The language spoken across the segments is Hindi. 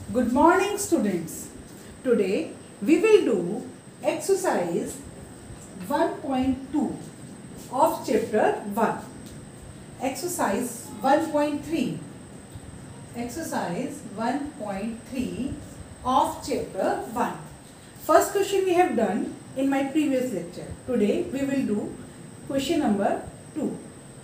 Good morning, students. Today we will do exercise 1.2 of chapter 1. Exercise 1.3. Exercise 1.3 of chapter 1. First question we have done in my previous lecture. Today we will do question number 2.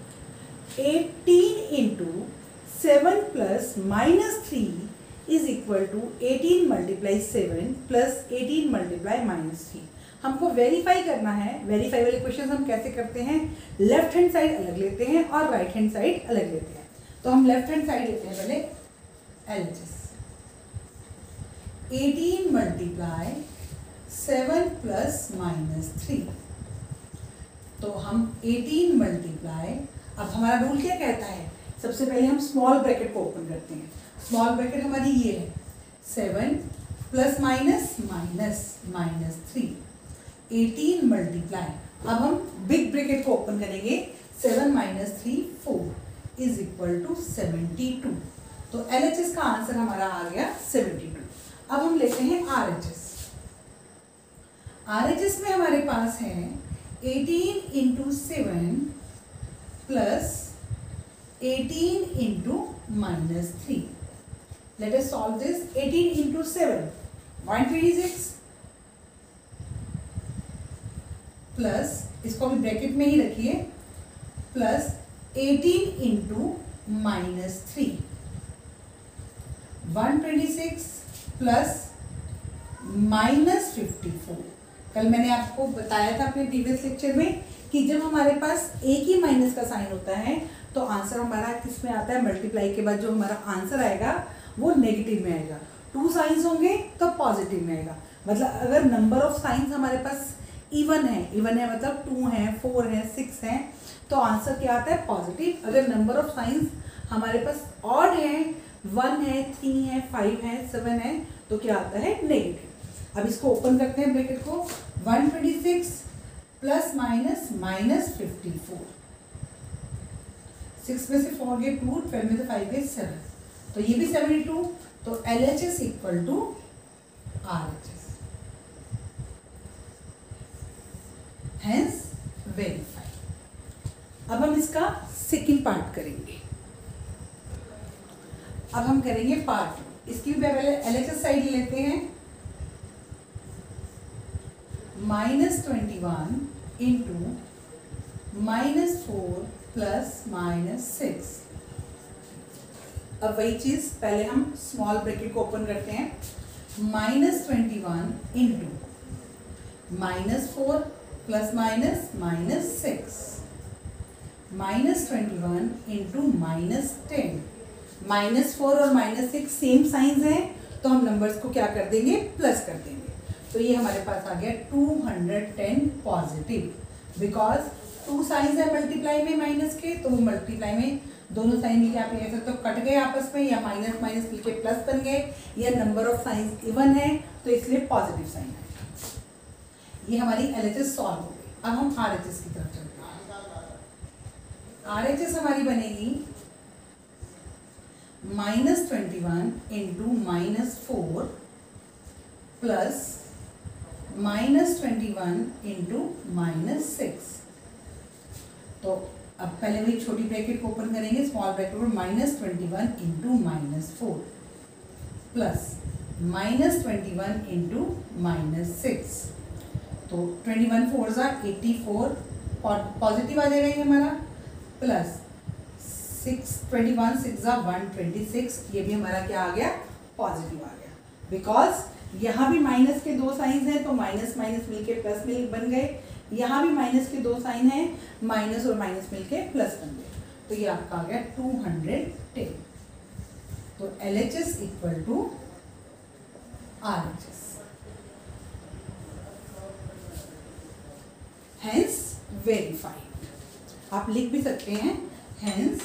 18 into 7 plus minus 3 is equal to 18 multiply 7 plus 18 multiply minus 3. हमको वेरीफाई करना है. वेरीफाई वाले क्वेश्चन हम कैसे करते हैं? लेफ्ट हैंड साइड अलग लेते हैं और राइट हैंड साइड अलग लेते हैं. तो हम लेफ्ट हैंड साइड लेते हैं पहले. LHS 18 multiply 7 plus minus 3. तो हम 18 मल्टीप्लाई, अब हमारा रूल क्या कहता है? सबसे पहले हम स्मॉल ब्रैकेट को ओपन करते हैं. स्मॉल ब्रैकेट हमारी ये है 7 plus minus minus minus 3. 18 multiply, अब हम बिग ब्रैकेट को ओपन करेंगे. 7 माइनस 3 4 इज इक्वल टू 72. तो LHS का आंसर हमारा आ गया 72. अब हम लेते हैं RHS. RHS में हमारे पास है 18 into 7 plus 18 into minus 3. Let us solve this. 18 into 7 126 plus, इसको भी ब्रैकेट में ही रखिए, plus 18 into minus 3 126 plus minus 54. कल मैंने आपको बताया था अपने प्रीवियस लेक्चर में कि जब हमारे पास एक ही माइनस का साइन होता है तो आंसर हमारा किस में आता है? मल्टीप्लाई के बाद जो हमारा आंसर आएगा वो नेगेटिव में आएगा. 2 साइंस होंगे तो पॉजिटिव में आएगा. मतलब अगर नंबर ऑफ साइंस हमारे पास इवन है मतलब 2 है, 4 है, 6 है, तो आंसर क्या आता है? पॉजिटिव. अगर नंबर ऑफ साइंस हमारे पास ऑड है, 1 है, 3 है, 5 है, 7 है, तो क्या आता है? नेगेटिव. अब इसको ओपन करते हैं ब्रैकेट को. 126 प्लस माइनस माइनस 54. 6 में से 4 गए 2, 12 में से 5 गए 7, तो ये भी 72. तो LHS equal to RHS. Hence verify. अब हम इसका सेकंड पार्ट करेंगे. अब हम करेंगे पार्ट. इसकी भी पहले LHS साइड लेते हैं. -21 इंटू -4 प्लस -6. अब वही चीज पहले हम स्मॉल ब्रैकेट को ओपन करते हैं. -21 इंटू -4 प्लस माइनस -6 -21 इंटू -10. -4 और -6 सेम साइंस हैं, तो हम नंबर्स को क्या कर देंगे? प्लस कर देंगे. तो ये हमारे पास आ गया 210 पॉजिटिव. बिकॉज 2 साइंस है मल्टीप्लाई में माइनस के, तो मल्टीप्लाई में दोनों साइन मिलके आप ये कह सकते हो कट गए आपस में, या माइनस माइनस मिलके प्लस बन गए, या नंबर ऑफ साइंस इवन है तो इसलिए पॉजिटिव साइन है. ये हमारी LHS सॉल्व हो गई. अब हम RHS की तरफ चलते हैं. RHS हमारी बनेगी -21 इंटू -4 प्लस -21 इंटू -6. तो अब पहले वही छोटी ब्रैकेट को ओपन करेंगे. स्मॉल ब्रैकेट को -21 इंटू -4 प्लस -21 इंटू -6. तो 21 4 जा 84 पॉजिटिव आ जाएगा ये हमारा. प्लस 21 6 जा 126. ये भी हमारा क्या आ गया? पॉजिटिव आ गया. बिकॉज यहाँ भी माइनस के 2 साइंस हैं, तो माइनस माइनस मिलके प्लस मिल बन गए. यहाँ भी माइनस के 2 साइन हैं, माइनस और माइनस मिलके प्लस बन गए. तो ये आपका आ गया 210. तो LHS equal to RHS. Hence verified. आप लिख भी सकते हैं hence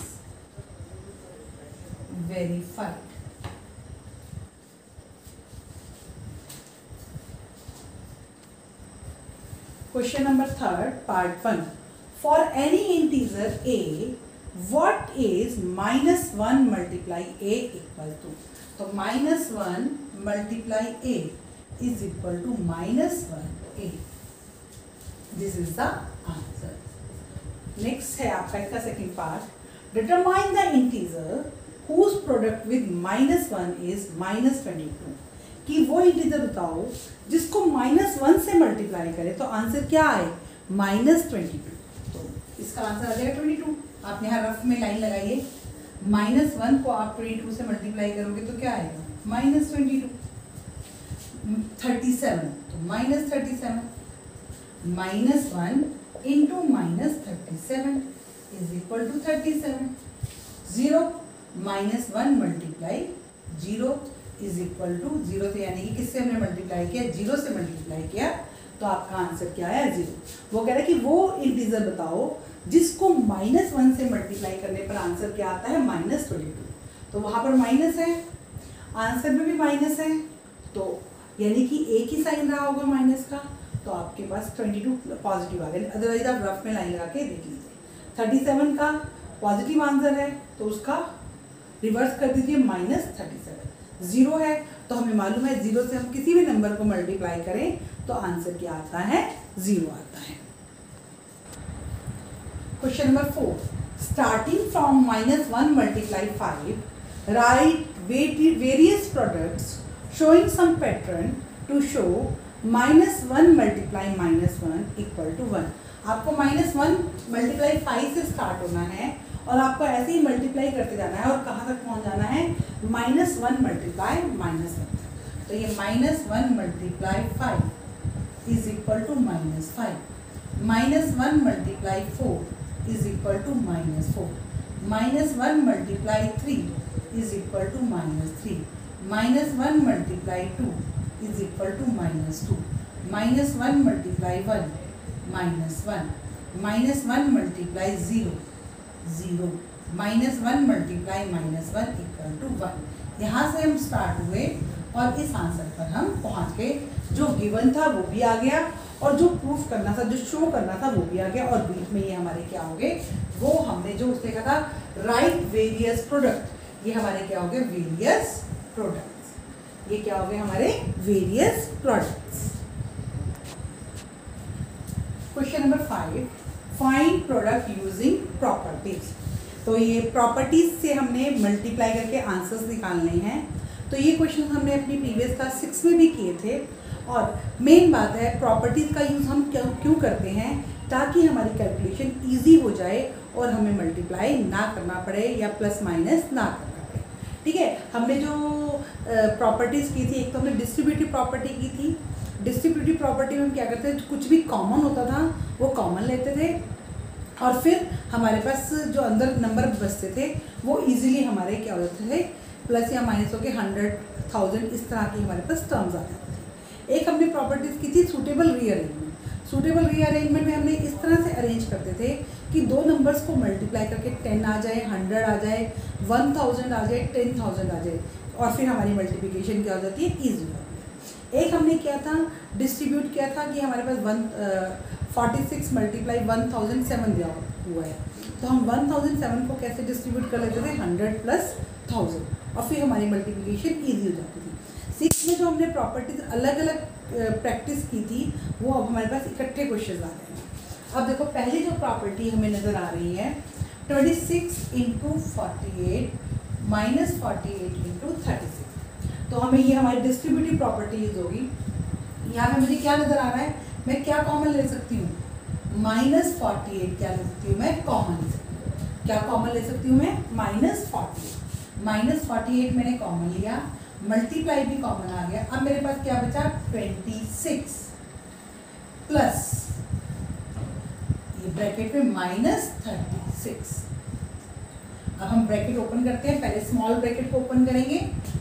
verified. Question number 3, part 1. For any integer a, what is -1 multiply a equal to? तो -1 multiply a is equal to -1a. This is the answer. Next है आपका इसका second part. Determine the integer whose product with -1 is -22. कि वो इंटीजर बताओ जिसको -1 से मल्टीप्लाई करे तो आंसर क्या आए? -22. तो इसका आंसर आ जाएगा 22. आपने यहाँ रफ में लाइन लगाइए. -1 को आप 22 से मल्टीप्लाई करोगे तो क्या आएगा? -22. 37 तो -37. -1 into -37 is equal to 37. 0 -1 multiply 0 is equal to 0 से, यानी कि किससे हमने मल्टीप्लाई किया? 0 से मल्टीप्लाई किया. तो आपका आंसर क्या है? 0. वो कह रहा है कि वो इंटीजर बताओ जिसको -1 से मल्टीप्लाई करने पर आंसर क्या आता है? -22. तो वहां पर माइनस है, आंसर में भी माइनस है, तो यानी कि एक ही साइन रहा होगा माइनस का. तो आपके पास 22 पॉजिटिव आ गया. अदरवाइज आप रफ में लाइन लगा के देख लीजिए. 37 का पॉजिटिव आंसर है तो उसका रिवर्स कर दीजिए -37. 0 है तो हमें मालूम है 0 से हम किसी भी नंबर को मल्टीप्लाई करें तो आंसर क्या आता है? 0 आता है. Question number 4. Starting from -1 multiply 5, right various products showing some pattern to show -1 multiply -1 equal to 1. आपको -1 मल्टीप्लाई 5 से स्टार्ट होना है और आपको ऐसे ही मल्टीप्लाई करते जाना है और कहाँ तक पहुँच जाना है? -1 मल्टीप्लाई -1. तो ये -1 multiply 5 is equal to -5. -1 multiply 4 is equal to -4. -1 multiply 3 is equal to -3. -1 multiply 2 is equal to -2. -1 multiply 1 -1. -1 multiply 0 0. -1 multiply -1 equal to 1. यहाँ से हम स्टार्ट हुए और इस आंसर पर हम पहुँच गए. जो गिवन था वो भी आ गया और जो प्रूफ करना था, जो शो करना था वो भी आ गया. और बीच में ये हमारे क्या हो गए? वो हमने जो उसने कहा था राइट वेरियस प्रोडक्ट, ये हमारे क्या हो गए? Various products. ये क्या हो गए? हमारे various products. Question number 5. Find product using properties. तो ये प्रॉपर्टीज से हमने मल्टीप्लाई करके आंसर्स निकालने हैं. तो ये क्वेश्चन हमने अपनी प्रीवियस क्लास 6 में भी किए थे. और मेन बात है प्रॉपर्टीज का यूज़ हम क्यों करते हैं? ताकि हमारी कैलकुलेशन इजी हो जाए और हमें मल्टीप्लाई ना करना पड़े या प्लस माइनस ना करना पड़े. ठीक है. हमने जो प्रॉपर्टीज़ की थी, एक तो हमने डिस्ट्रीब्यूटिव प्रॉपर्टी की थी. डिस्ट्रीब्यूटिव प्रॉपर्टी में हम क्या करते थे? कुछ भी कॉमन होता था वो कॉमन लेते थे और फिर हमारे पास जो अंदर नंबर बचते थे वो इजीली हमारे क्या हो जाते थे? प्लस या माइनस हो के 100, 1000 इस तरह की हमारे पास टर्म्स आ जाते थे. एक हमने प्रॉपर्टीज़ की थी सूटेबल रीअरेंजमेंट. सूटेबल रीअरेंजमेंट में हमने इस तरह से अरेंज करते थे कि दो नंबर्स को मल्टीप्लाई करके 10 आ जाए, 100 आ जाए, 1000 आ जाए, 10,000 आ जाए और फिर हमारी मल्टीप्लिकेशन क्या हो जाती है? ईजी हो जाती है. एक हमने किया था डिस्ट्रीब्यूट किया था कि हमारे पास 46 मल्टीप्लाई 1007 दिया हुआ है. तो हम 1007 को कैसे डिस्ट्रीब्यूट कर लेते थे? 100 प्लस 1000 और फिर हमारी मल्टीप्लिकेशन ईजी हो जाती थी. 6 में जो हमने प्रॉपर्टीज अलग अलग प्रैक्टिस की थी वो अब हमारे पास इकट्ठे क्वेश्चन आ गए हैं. अब देखो पहली जो प्रॉपर्टी हमें नज़र आ रही है 26 इंटू 48 माइनस 48 इंटू 36. तो हमें ये हमारी डिस्ट्रीब्यूटिव प्रॉपर्टीज होगी. यहाँ पे मुझे क्या नज़र आ रहा है? मैं क्या कॉमन ले सकती हूँ? -48 क्या ले सकती हूँ? मैं कॉमन ले सकती हूँ. क्या कॉमन ले सकती हूँ मैं? -48. -48 मैंने कॉमन लिया, मल्टीप्लाई भी कॉमन आ गया. अब मेरे पास क्या बचा? 26 प्लस ये ब्रैकेट में -36. अब हम ब्रैकेट ओपन करते हैं. पहले स्मॉल ब्रैकेट को ओपन करेंगे.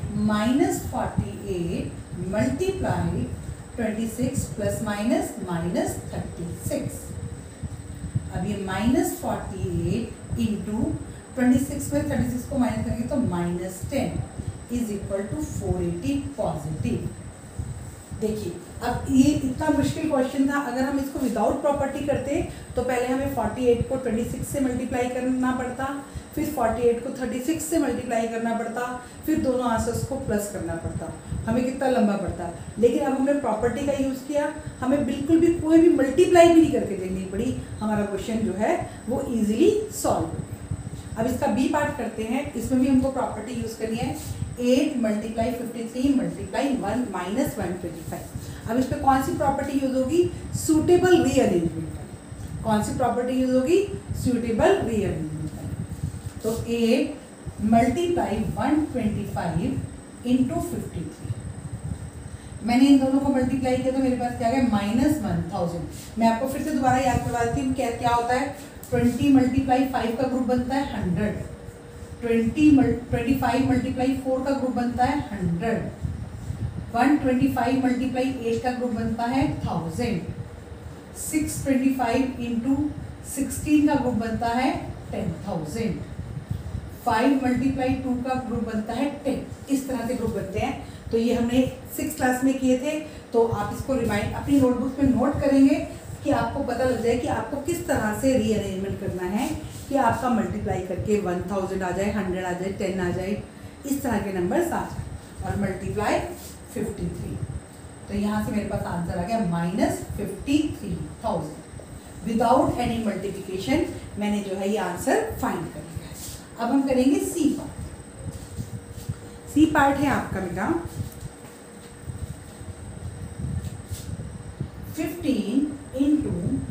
-48 मल्टीप्लाई 26 प्लस माइनस -36. अब ये -48 इंटू 26 में 36 को माइनस करेंगे तो -10 इज इक्वल टू 480 पॉजिटिव. देखिए अब ये इतना मुश्किल क्वेश्चन था, अगर हम इसको विदाउट प्रॉपर्टी करते तो पहले हमें 48 को 26 से मल्टीप्लाई करना पड़ता, फिर 48 को 36 से मल्टीप्लाई करना पड़ता, फिर दोनों आंसर्स को प्लस करना पड़ता, हमें कितना लंबा पड़ता। लेकिन अब हमने प्रॉपर्टी का यूज़ किया, हमें बिल्कुल भी कोई भी मल्टीप्लाई भी नहीं करके देखनी पड़ी, हमारा क्वेश्चन जो है वो ईजिली सॉल्व हो गया। अब इसका बी पार्ट करते हैं, इसमें भी हमको प्रॉपर्टी यूज़ करनी है। 8 मल्टीप्लाई 53 मल्टीप्लाई 1 माइनस 125। अब इस पर कौन सी प्रॉपर्टी यूज होगी? Suitable rearrangement. कौन सी प्रॉपर्टी यूज होगी? Suitable rearrangement. तो 8 मल्टीप्लाई 125 इंटू 53। मैंने इन दोनों को मल्टीप्लाई किया तो मेरे पास क्या गया? -1000। मैं आपको फिर से दोबारा याद करवा देती हूँ क्या होता है। 20 मल्टीप्लाई 5 का ग्रुप बनता है 100। 25 मल्टीप्लाई 4 का ग्रुप बनता है 100। 125 मल्टीप्लाई 8 का ग्रुप बनता है 1000। 625 इंटू 16 का ग्रुप बनता है 10,000। 5 मल्टीप्लाई 2 का ग्रुप बनता है 10। इस तरह से ग्रुप बनते हैं। तो ये हमने 6 क्लास में किए थे, तो आप इसको रिमाइंड अपनी नोटबुक में नोट करेंगे कि आपको पता लग जाए कि आपको किस तरह से रीअरेंजमेंट करना है कि आपका मल्टीप्लाई करके 1000 आ जाए, 100 आ जाए, 10 आ जाए, इस तरह के नंबर्स आ जाए। और मल्टीप्लाई 53, तो यहाँ से मेरे पास आंसर आ गया -53,000। विदाउट एनी मल्टीप्लिकेशन मैंने जो है ये आंसर फाइंड कर लिया है। अब हम करेंगे सी पार्ट। सी पार्ट है आपका बेटा 15 into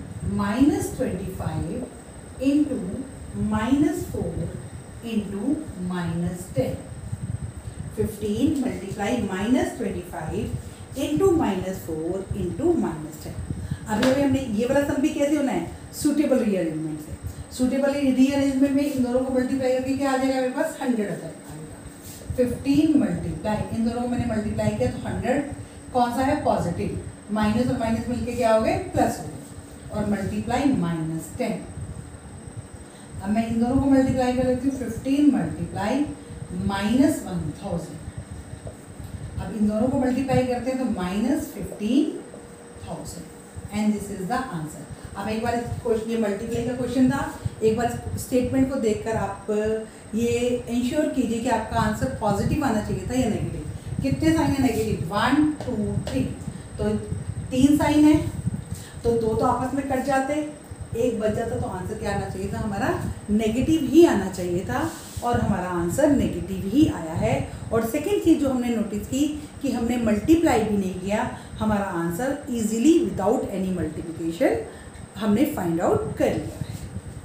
-25 into -4 into -10। 15 multiply -25 into -4 into -10। अभी हमने ये वाला सम भी कैसे होना है? सूटेबल रीअरेंजमेंट से। सूटेबल रीअरेंजमेंट में इन दोनों को मल्टीप्लाई करके क्या आ जाएगा मेरे पास? 100 आ जाएगा। 15 मल्टीप्लाई, इन दोनों को मैंने मल्टीप्लाई किया तो 100 कौन सा है? पॉजिटिव। माइनस और माइनस मिलके क्या हो गए? प्लस हो गए। और मल्टीप्लाई -10। अब मैं इन दोनों को मल्टीप्लाई कर लेती हूँ। 15 मल्टीप्लाई -1000। अब इन दोनों को मल्टीप्लाई करते हैं तो -15,000 and this is the answer. अब एक बार क्वेश्चन, ये मल्टीप्लाई का क्वेश्चन था, एक बार स्टेटमेंट को देखकर आप ये इंश्योर कीजिए कि आपका आंसर पॉजिटिव आना चाहिए था या नेगेटिव। कितने साइन है नेगेटिव? 1 2 3, तो 3 साइन है, तो 2 तो आपस में कट जाते, एक बच जाता, तो आंसर क्या आना चाहिए था? हमारा नेगेटिव ही आना चाहिए था, और हमारा आंसर नेगेटिव ही आया है। और सेकेंड चीज़ जो हमने नोटिस की कि हमने मल्टीप्लाई भी नहीं किया, हमारा answer easily without any multiplication हमने फाइंड आउट कर लिया है।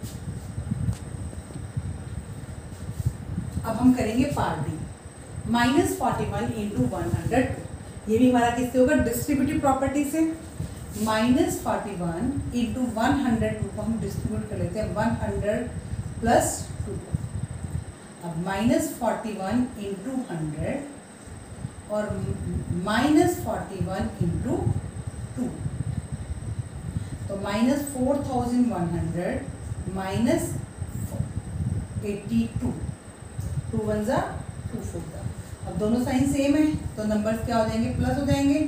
अब हम करेंगे पार्ट डी। -41 इंटू 102। ये भी हमारा किससे होगा? डिस्ट्रीब्यूटिव प्रॉपर्टी से। -41 इंटू 102 को हम डिस्ट्रीब्यूट कर लेते हैं 100 प्लस 2। अब -41 इंटू 100 और -41 इंटू 2, तो -4100 माइनस 82, 2 1 जा 2 4 जा। अब दोनों साइन सेम है तो नंबर्स क्या हो जाएंगे? प्लस हो जाएंगे।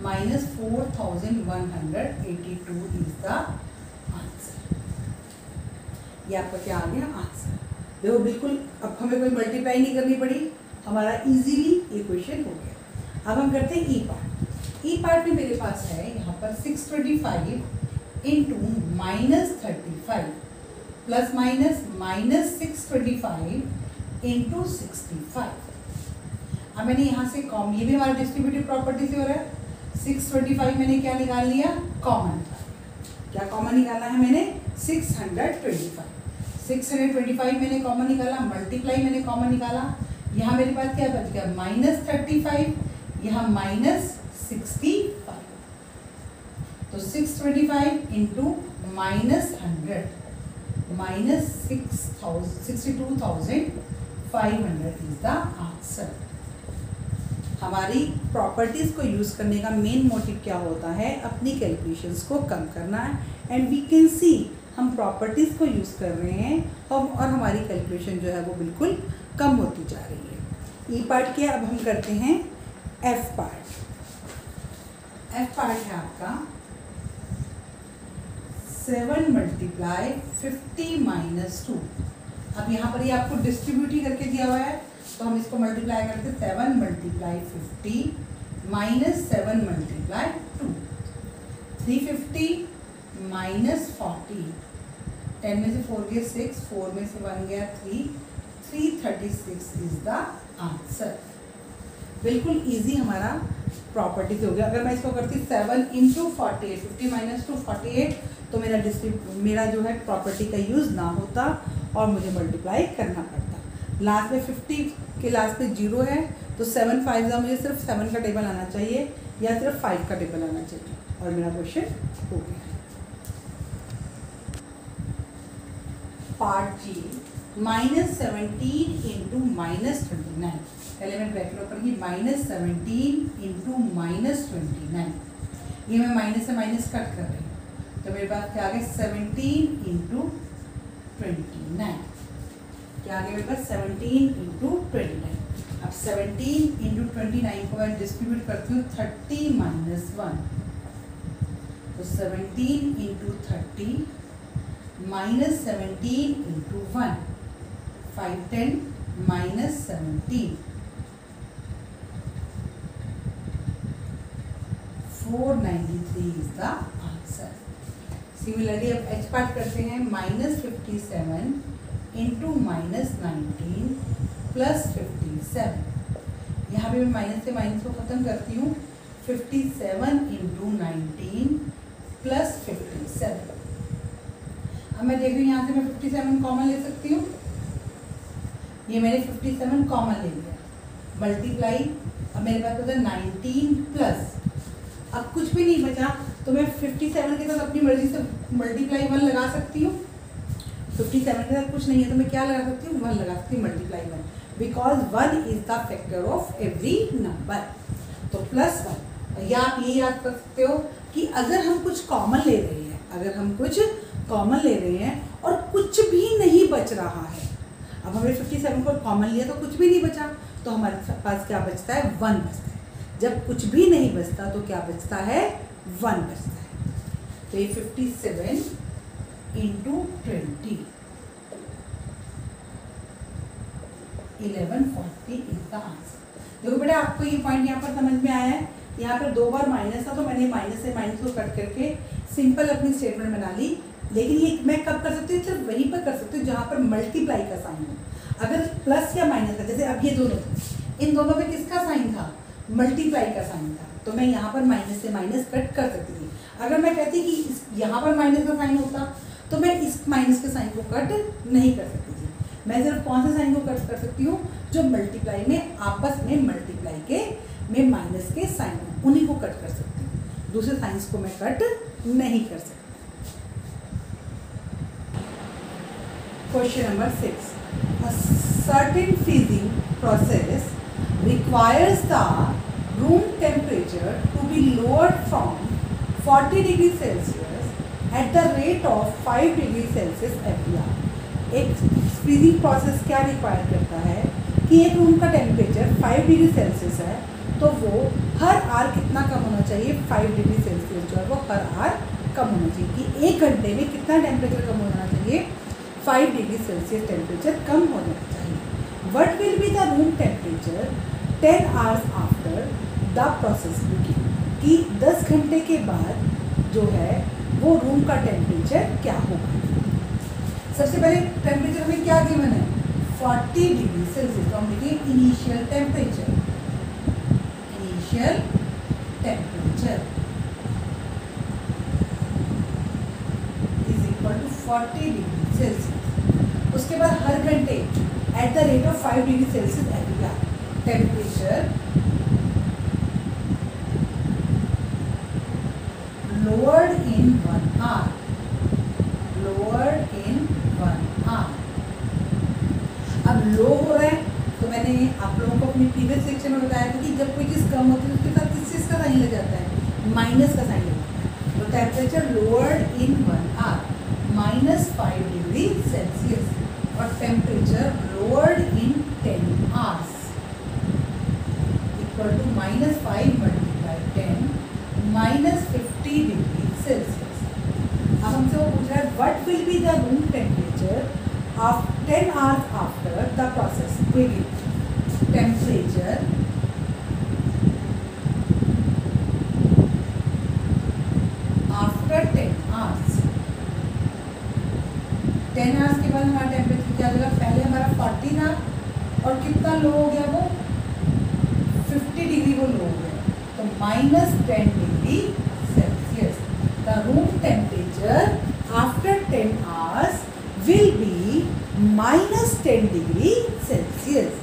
-4182 इज द आंसर। ये आपका क्या आ गया? आंसर। देखो बिल्कुल, अब हमें कोई मल्टीप्लाई नहीं करनी पड़ी, हमारा इजीली इक्वेशन हो गया। अब हम करते हैं ई पार्ट। ई पार्ट में मेरे पास है यहाँ पर 625 इंटू -35 प्लस माइनस -625 इंटू 65। अब मैंने यहाँ से कॉमन, ये भी हमारा डिस्ट्रीब्यूटिव प्रॉपर्टी से हो रहा है। 625 मैंने क्या निकाल लिया? कॉमन। क्या कॉमन निकाला है मैंने? 625। 625 मैंने कॉमन निकाला, मल्टीप्लाई मैंने कॉमन निकाला। यहाँ मेरे पास क्या बच गया? -35, यहाँ -65। तो 625 इंटू -100 -62,500 इज द आंसर। हमारी प्रॉपर्टीज़ को यूज़ करने का मेन मोटिव क्या होता है? अपनी कैलकुलेशंस को कम करना है। एंड वी कैन सी हम प्रॉपर्टीज़ को यूज़ कर रहे हैं और हमारी कैलकुलेशन जो है वो बिल्कुल कम होती जा रही है। ई पार्ट किया, अब हम करते हैं एफ पार्ट। एफ पार्ट है आपका 7 मल्टीप्लाई 50 माइनस 2। अब यहाँ पर ये आपको डिस्ट्रीब्यूट ही करके दिया हुआ है, तो हम इसको मल्टीप्लाई करते 7 मल्टीप्लाई 50 माइनस 7 मल्टीप्लाई 2, 350 माइनस 40, 10 में से 4 गए 6, 4 में से 1 गया 3, 336 इज द आंसर। बिल्कुल इजी हमारा प्रॉपर्टी से हो गया। अगर मैं इसको करती 7 इंटू 48, 50 माइनस 2 48, तो मेरा जो है प्रॉपर्टी का यूज़ ना होता और मुझे मल्टीप्लाई करना पड़ता। लास्ट में 50 के लास्ट में 0 है, तो 7 5 का मुझे सिर्फ 7 का टेबल आना चाहिए या सिर्फ 5 का टेबल आना चाहिए और मेरा क्वेश्चन हो गया। Part G, -17 into -29। पहले मैं ब्रैकेट ओपन की, -17 इंटू -29। ये मैं माइनस से माइनस कट कर रही हूँ, तो मेरे पास क्या आ गया 17 इंटू 29। क्या आ गया मेरे पास 17 इंटू 29। अब 17 इंटू 29 को मैं डिस्ट्रीब्यूट करती हूँ 30 माइनस 1, तो 17 into 30 minus 17 into 1, 5 10 minus 17, 493 is the answer. Similarly अब एच पार्ट करते हैं, -57 इंटू -19 प्लस 57। यहाँ पे मैं माइनस से माइनस को ख़त्म करती हूँ, 57 इंटू 19 प्लस 57। अब मैं देख रही हूँ यहाँ से मैं 57 कॉमन ले सकती हूँ, ये मैंने 57 कॉमन ले लिया, मल्टीप्लाई। अब मेरे पास होता है 19 प्लस, अब कुछ भी नहीं बचा तो मैं 57 के साथ अपनी मर्जी से मल्टीप्लाई 1 लगा सकती हूँ। 57 के साथ कुछ नहीं है तो मैं क्या लगा सकती हूँ, 1 लगा सकती हूँ, multiply 1, because 1 is the factor of every number, तो +1। या आप ये याद कर सकते हो कि अगर हम कुछ कॉमन ले रहे हैं, अगर हम कुछ कॉमन ले रहे हैं और कुछ भी नहीं बच रहा है, अब हमने 57 को कॉमन लिया तो कुछ भी नहीं बचा, तो हमारे पास क्या बचता है, 1 बचता है। जब कुछ भी नहीं बचता तो क्या बचता है, 1 बचता है। तो ये 57 इंटू 20, 1140 इज द आंसर। देखो बेटा, आपको ये पॉइंट यहाँ पर समझ में आया है। यहाँ पर 2 बार माइनस था तो मैंने माइनस से माइनस को कट करके सिंपल अपनी स्टेटमेंट बना ली। लेकिन ये मैं कब कर सकती हूँ, सिर्फ वहीं पर कर सकती हूँ जहाँ पर मल्टीप्लाई का साइन हो। अगर प्लस या माइनस था, जैसे अब ये दोनों थे, इन दोनों में किसका साइन था, मल्टीप्लाई का साइन था, तो मैं यहाँ पर माइनस से माइनस कट कर सकती थी। अगर मैं कहती कि यहाँ पर माइनस का साइन होता तो मैं इस माइनस के साइन को कट नहीं कर सकती थी। मैं सिर्फ कौन से साइन को कट कर सकती हूँ, जो मल्टीप्लाई में आपस में मल्टीप्लाई के में माइनस के साइन, उन्हीं को कट कर सकती हूँ, दूसरे साइंस को मैं कट नहीं कर सकती। Question number 6. A certain freezing process requires the room temperature to be lowered from 40 degrees Celsius at the rate of 5 degrees Celsius every hour. एक फ्रीजिंग प्रोसेस क्या रिक्वायर करता है कि एक रूम का टेम्परेचर 5 डिग्री सेल्सियस है, तो वो हर आवर कितना कम होना चाहिए, 5 डिग्री सेल्सियस जो है वो हर आवर कम होना चाहिए, कि 1 घंटे में कितना टेम्परेचर कम होना चाहिए, 5 डिग्री सेल्सियस टेम्परेचर कम होना चाहिए। What will be the room temperature 10 hours after the process cooking, कि 10 घंटे के बाद जो है वो रूम का टेम्परेचर क्या होगा। सबसे पहले टेम्परेचर हमें क्या गिवन है, 40 डिग्री सेल्सियस, तो हम लिखेंगे initial temperature, initial temperature is equal to 40 degree Celsius. उसके बाद हर घंटे at the rate of 5 degree Celsius every hour, temperature lowered in 1 hour, lowered in 1 hour. अब लो हो रहा है तो मैंने आप लोगों को अपनी प्रीवियस लेक्चर में बताया था कि जब कोई चीज़ कम होती है उसके साथ किस चीज़ का साइन लग जाता है, माइनस का साइन लग जाता है। तो temperature lowered in 1 hour -5 degree Celsius, और temperature lowered in 10 hours equal to -5 × 10 -50 degree Celsius. अब हमसे वो पूछ रहा है what will be the room temperature of 10 hours after the process begin. Temperature after 10 hours. 10 hours के बाद हमारा टेम्परेचर क्या होगा? पहले हमारा 40 था और कितना लो हो गया वो? 50 डिग्री वो लो हो गया, तो -10 degree Celsius. The room temperature after 10 hours will be -10 degree Celsius.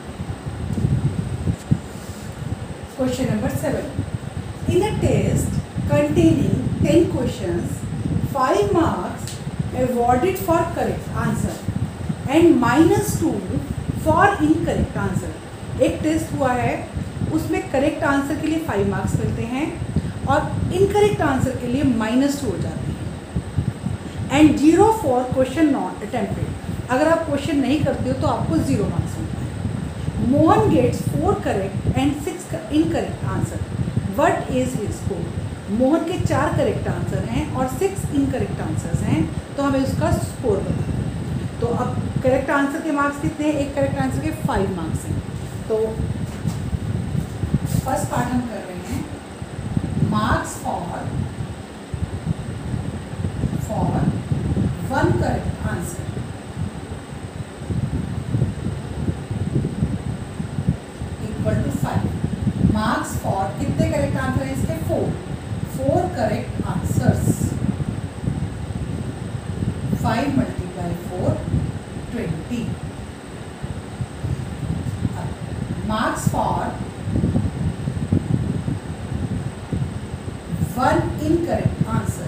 Question number 7. In a test containing 10 questions, 5 marks awarded for correct answer and -2 for incorrect answer. एक टेस्ट हुआ है, उसमें करेक्ट आंसर के लिए 5 मार्क्स मिलते हैं और इनकरेक्ट आंसर के लिए -2 हो जाते हैं। And 0 for question not attempted. अगर आप क्वेश्चन नहीं करते हो तो आपको 0 मार्क्स मिलता है। Mohan gets 4 correct and 6 incorrect answer. What is his score? Mohan के 4 करेक्ट आंसर हैं और 6 इनकरेक्ट आंसर्स हैं, तो हमें उसका स्कोर बताना है। तो अब करेक्ट आंसर के मार्क्स कितने हैं? एक करेक्ट आंसर के 5 मार्क्स हैं। तो फर्स्ट पार्ट हम कर रहे हैं marks for 1 correct answer equal to 5। Marks for कितने करेक्ट आंसर है इसके? 4 correct answers. 5 × 4 20। Marks for 1 incorrect answer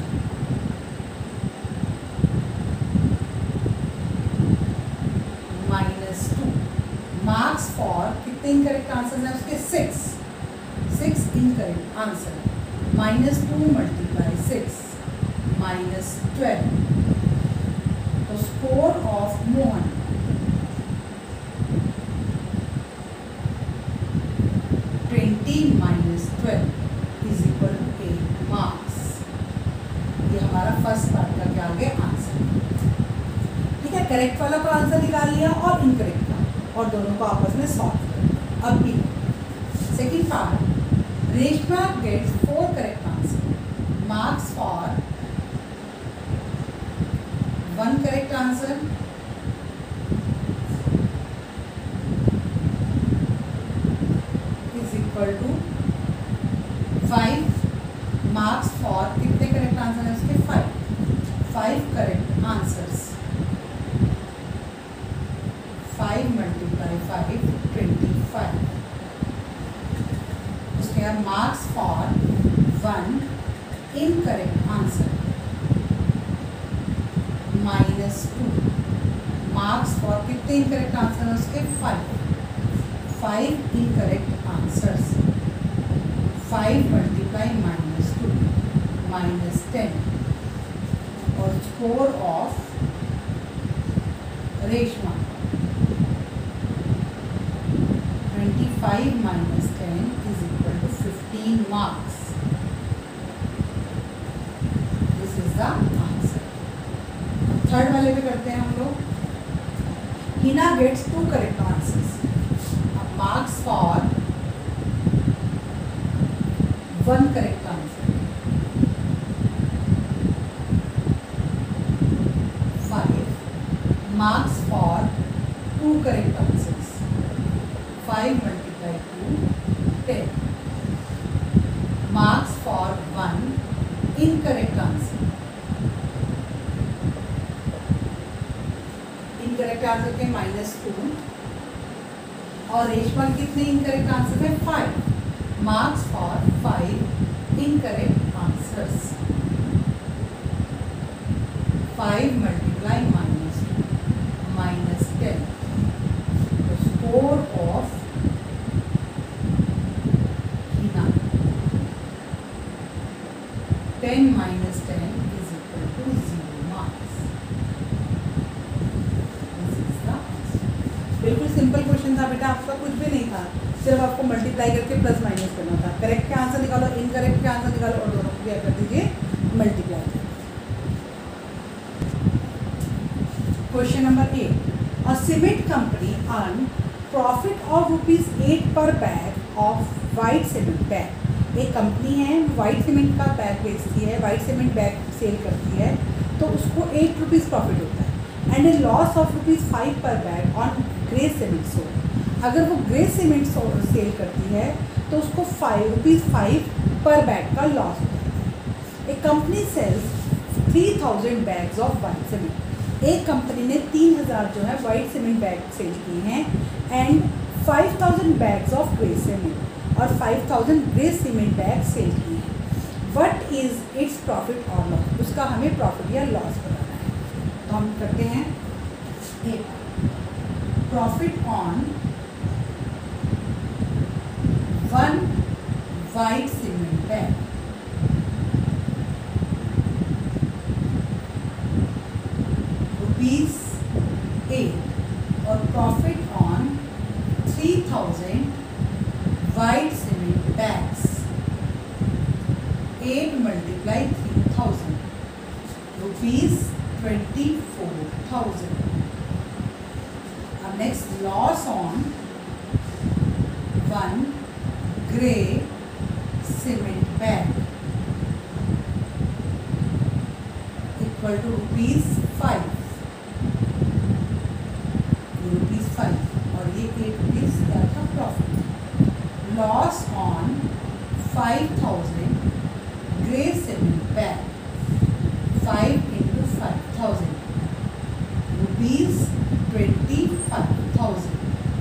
-2। Marks for कितने इनकरेक्ट आंसर हैं उसके? 6 इनकरेक्ट आंसर। -2 × 6 -12। तो score of Mohan 20 - 12 is equal to 8 marks. ये हमारा फर्स्ट पार्ट का क्या आ गया? आंसर। ठीक है, करेक्ट वाला का आंसर निकाल लिया और इनकरेक्ट का, और दोनों को आपस में सॉल्व कर। अब भी second part, Reshma gets 4 correct answer. Marks for 1 correct answer is equal to 5 marks for कितने करेक्ट आंसर है उसके? 5 करेक्ट आंसर्स। 5 × 5 25। उसके बाद marks for 1 incorrect answer -2। Marks for कितने इनकरेक्ट आंसर है उसके? 5 इनकरेक्ट आंसर्स। 5 × -2 -10। और score of Reshma 25 - 10 is equal to 15 marks. This is the answer. Third वाले पे करते हैं हम लोग। Hina gets 2 correct answers. अब marks for 1 correct answer 5। Marks for 2 correct answers 5 × 2 10। Marks for 1 incorrect answer. Incorrect answer के -2 और रेशमा कितने इनकरेक्ट आंसर है? 5। Marks for 5 incorrect answers. 5 × -2 -10। The score of Hina 10 - 10 is equal to 0 marks. This is the answer. बिल्कुल सिंपल क्वेश्चन था बेटा, आपका कुछ भी नहीं था, सिर्फ आपको मल्टीप्लाई करके प्लस माइनस करना था। करेक्ट का आंसर निकालो, इनकरेक्ट का आंसर निकालो, question number 8, a cement company earn profit of ₹8 per bag of white cement bag. एक कंपनी है वाइट सीमेंट का बैग बेचती है, वाइट सीमेंट बैग सेल करती है, तो उसको ₹8 प्रॉफिट होता है। And A loss of ₹5 per bag on grey cement sold. अगर वो ग्रे सीमेंट सेल करती है तो उसको ₹5 पर बैग का लॉस होता है। A company sales 3000 bags of white cement. एक कंपनी ने 3000 जो है वाइट सीमेंट बैग सेल किए हैं and 5000 bags of grey cement और 5000 ग्रे सीमेंट बैग सेल किए हैं। व्हाट इज इट्स प्रॉफिट और लॉस? उसका हमें प्रॉफिट या लॉस बताना है। तो हम करते हैं profit on 1 white cement bag ₹8 और profit on 3000 white cement bags. 8 × 3000 ₹24,000। अब next loss on 1 grey cement bag equal to ₹5 और ये ₹8 क्या था profit. Loss on 5000 grey cement bag 5 × 5000 ₹25,000।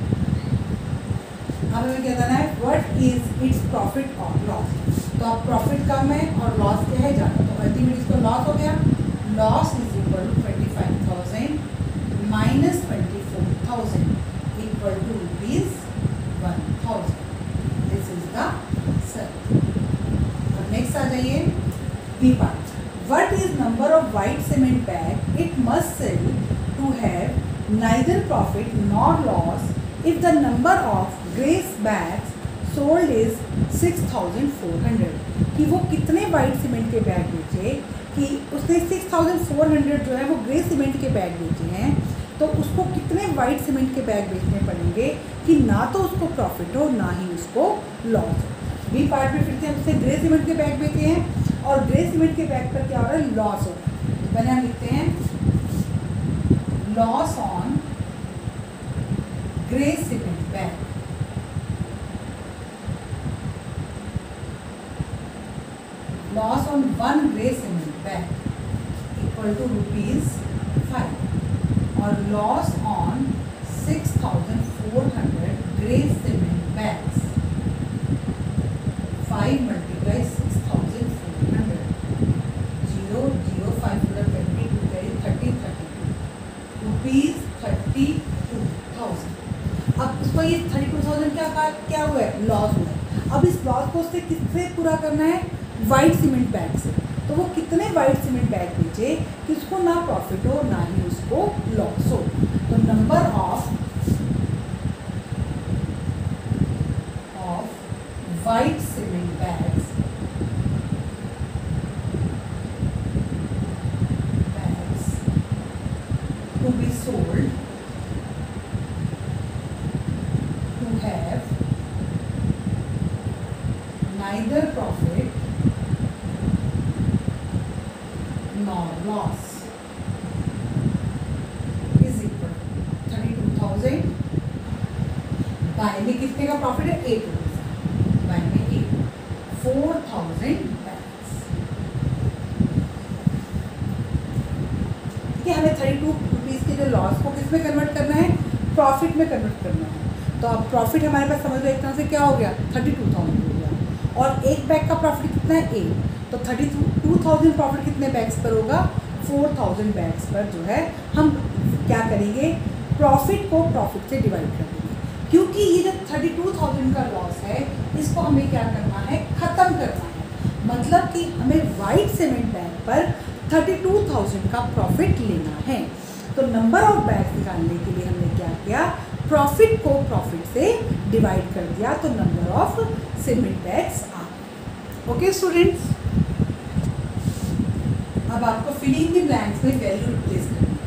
अब हमें क्या करना है, व्हाट इज इट्स प्रॉफिट और लॉस। तो अब प्रॉफिट कम है और लॉस क्या है ज़्यादा, तो अल्टीमेट इसको लॉस हो गया। Loss is equal to 25,000 minus 24,000 equal to ₹1,000। This is the circle. अब नेक्स्ट आ जाइए B part. What is number of white cement bag it must sell to have neither profit nor loss if the number of grey bags sold is 6,400। कि वो कितने वाइट सीमेंट के बैग बेचे, कि उसने 6,400 जो है वो ग्रे सीमेंट के बैग बेचे हैं, तो उसको कितने वाइट सीमेंट के बैग बेचने पड़ेंगे कि ना तो उसको प्रॉफिट हो ना ही उसको लॉस हो। बी पार्ट में फिर से हम उसने ग्रे सीमेंट के बैग बेचे हैं और ग्रे सीमेंट के बैग पर क्या हो रहा है, लॉस हो रहा है। तो पहले हम लिखते हैं loss on grey cement bag loss on 1 grey cement bag equal to ₹5 और loss on 6,400 grey cement bags 5 × 6,400 0 0 5 22 30 ₹32,000। अब उसको ये 32,000 क्या हुआ है, लॉस हुआ है। अब इस लॉस को उससे किससे पूरा करना है, वाइट सीमेंट बैग से। तो वो कितने वाइट सीमेंट बैग बेचे कि उसको ना प्रॉफिट हो ना ही उसको लॉस हो। तो number of white cement bags to be sold to have neither profit nor loss is equal to 32,000 by में कितने का प्रॉफिट है, ₹8 बाय में 4,000 बैग्स। ठीक है, हमें 32 के जो लॉस को किस में कन्वर्ट करना है, प्रॉफिट में कन्वर्ट करना है। तो अब प्रॉफिट हमारे पास समझ लो एक तरह से क्या हो गया, 32,000 हो गया और एक बैग का प्रॉफिट कितना है 8, तो 32,000 प्रॉफिट कितने बैग्स पर होगा, 4,000 बैग्स पर जो है हम क्या करेंगे, प्रॉफिट को प्रॉफिट से डिवाइड कर देंगे। क्योंकि ये जो 32,000 का लॉस है इसको हमें क्या करना है, ख़त्म करना है। मतलब कि हमें वाइट सीमेंट बैग पर 32,000 का प्रॉफिट लेना है। तो नंबर ऑफ बैग्स निकालने के लिए हमने क्या किया, प्रॉफिट को प्रॉफिट से डिवाइड कर दिया, तो नंबर ऑफ सीमेंट बैग्स आ गए। ओके स्टूडेंट्स, अब आपको फिलिंग द ब्लैंक्स में वैल्यू रिप्लेस करनी है।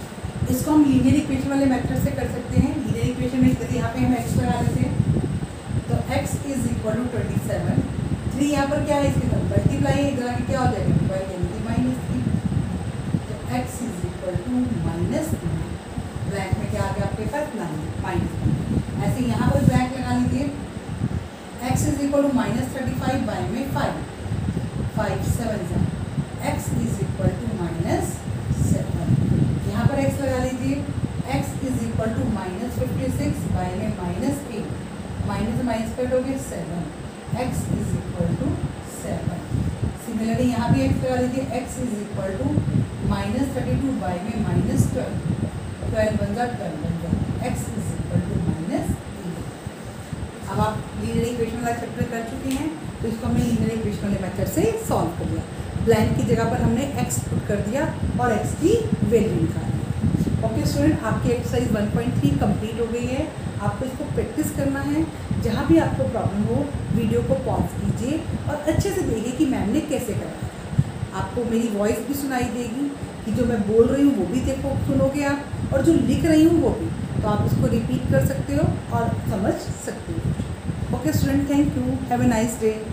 इसको हम लीनियर इक्वेशन वाले मेथड से कर सकते हैं। लीनियर इक्वेशन में जैसे यहाँ पे हम x लगा लेते हैं तो x इज इक्वल टू 27, 3 यहाँ पर क्या है इसके साथ मल्टीप्लाई है, इधर आके क्या हो जाएगा डिवाइड यानी कि -3, तो x is equal to -3, blank में क्या आ गया आपके पास 9 -9। ऐसे यहाँ पर ब्लैंक लगा लीजिए, x is equal to -35 by में 5 7 x इज इक्वल टू -7, यहाँ पर x लगा लीजिए, x is equal to -56 by में -8, माइनस माइनस कट हो गया 7, x is equal to 7। Similarly यहाँ भी x लगा लीजिए, x is equal to -32 by में -12, 12 बन जा 12 बन जा, x इज इक्वल टू -8। अब आप लीनियर इक्वेशन वाला चैप्टर कर चुके हैं, तो इसको हमने लीनियर इक्वेशन वाले मेथड से सॉल्व कर दिया। ब्लैंक की जगह पर हमने x पुट कर दिया और x की वैल्यू निकाल दी। ओके स्टूडेंट, आपकी एक्सरसाइज 1.3 कंप्लीट हो गई है। आपको इसको प्रैक्टिस करना है। जहाँ भी आपको प्रॉब्लम हो वीडियो को पॉज कीजिए और अच्छे से देखिए कि मैम ने कैसे कराया था। आपको मेरी वॉइस भी सुनाई देगी कि जो मैं बोल रही हूँ वो भी देखो सुनोगे आप, और जो लिख रही हूँ वो भी, तो आप उसको रिपीट कर सकते हो और समझ सकते हो। Okay student, thank you, have a nice day.